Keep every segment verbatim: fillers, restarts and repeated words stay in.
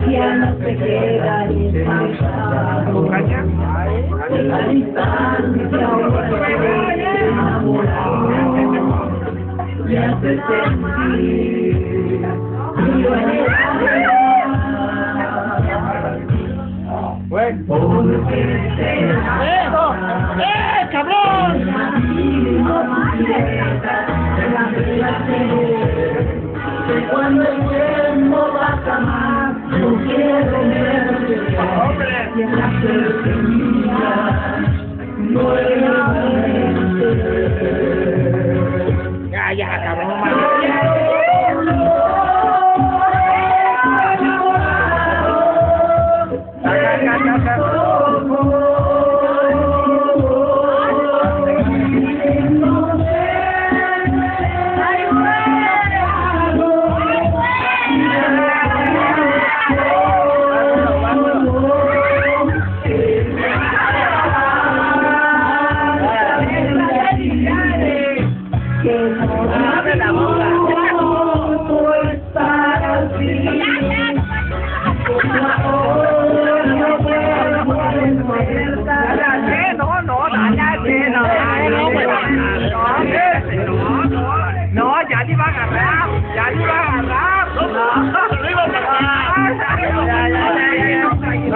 ya no se queda ni el pasado. En la distancia ahora estoy enamorado. Me hace sentir frío en el alma. Porque ¡Eso! ¡Eh, cabrón! Cuando el tiempo pasa más, no quiero verte. Y en la cercanía nuevamente. Ya, ya, cabrón, man. No, ya te iba a agarrar, ya te iba a agarrar. No, no iba a agarrar. Ya, ya,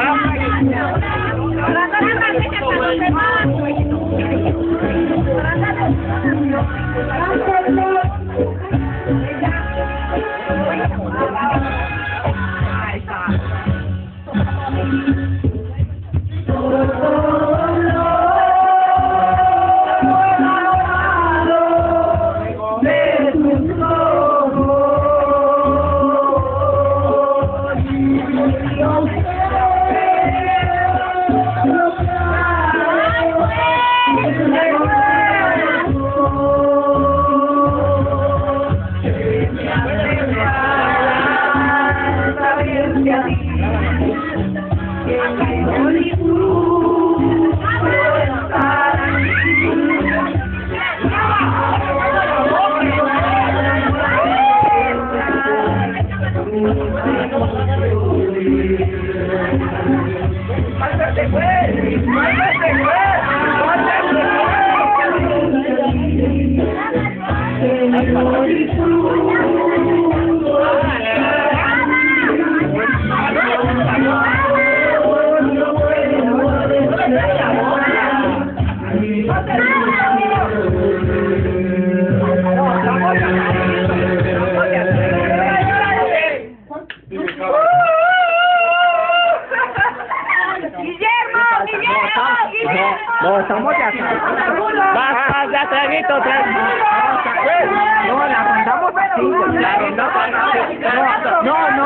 No, estamos ya. Vas, ya, traguito, traguito. No, la rondamos así. La rondamos así. No, no, no.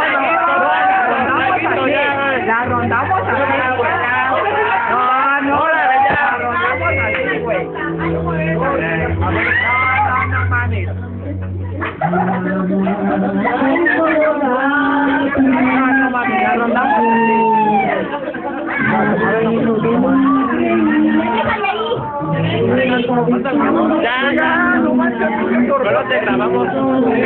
La rondamos así. No, no, la rondamos así, güey. No, no, mames. No, no, mames, la rondamos así. Ya, ya, solo te grabamos. No, no,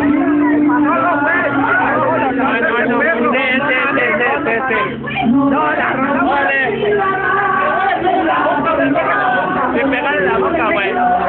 no, la ronda. Sin pegarle la boca, güey.